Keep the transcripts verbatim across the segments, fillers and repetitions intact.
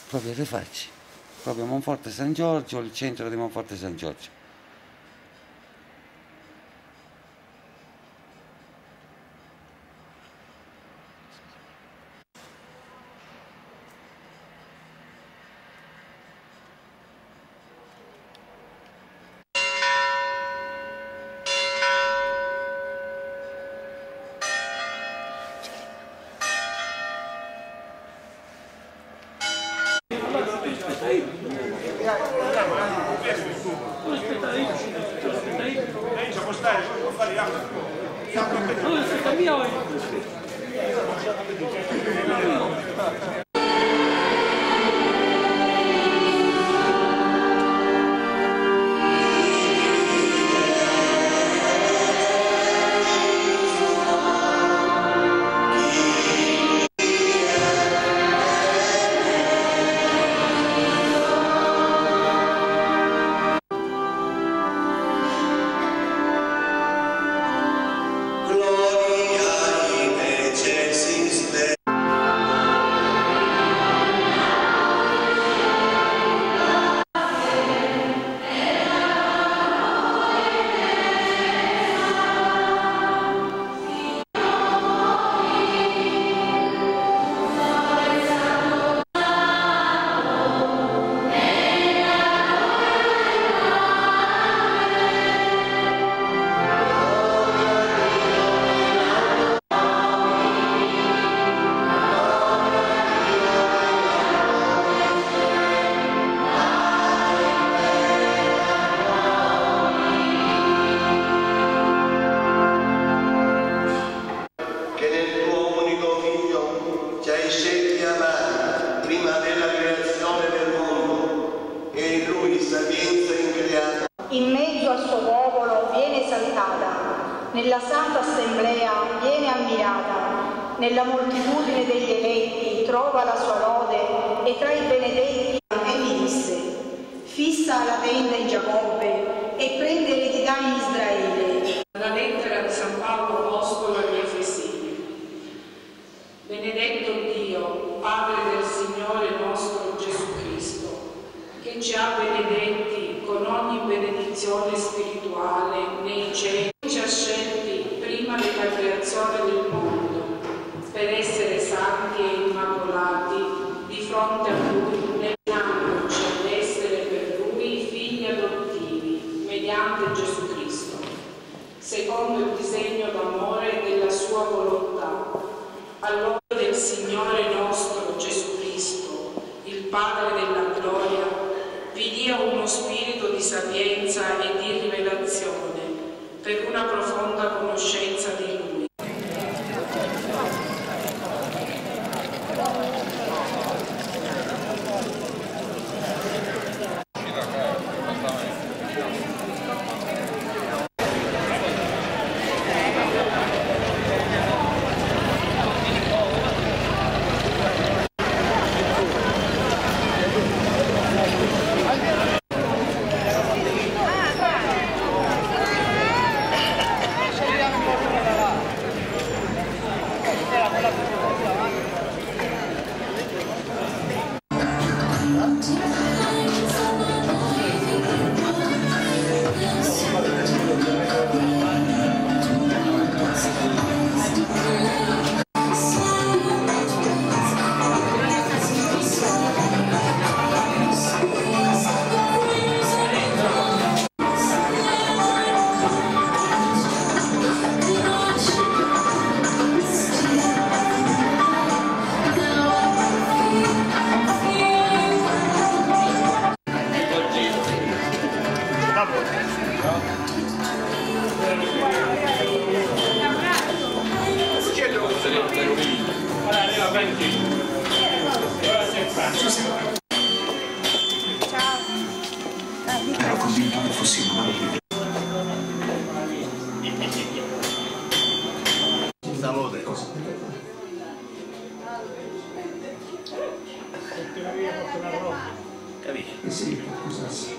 proprio le facce, proprio Monforte San Giorgio, il centro di Monforte San Giorgio. In mezzo al suo popolo viene esaltata, nella santa assemblea viene ammirata, nella moltitudine degli eletti trova la sua lode e tra i benedetti egli disse: fissa la tenda in Giacobbe e prende eredità in Israele. La lettera di San Paolo Apostolo agli Efesini. Benedetto Dio, Padre del Signore nostro Gesù Cristo, che ci ha benedetti con ogni benedizione spirituale nei cieli, ci ha scelti prima della creazione del mondo per essere santi e immacolati di fronte a Lui, negandoci ad essere per Lui figli adottivi mediante Gesù Cristo, secondo il disegno d'amore della sua volontà, all'opera del Signore nostro Gesù Cristo, il Padre della gloria, vi dia uno spirito di sapienza e di rivelazione per una profonda conoscenza di Lui. Ero convinto che fossi una bambina. Salute. Capisci? Eh sì, cosa sì.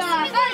la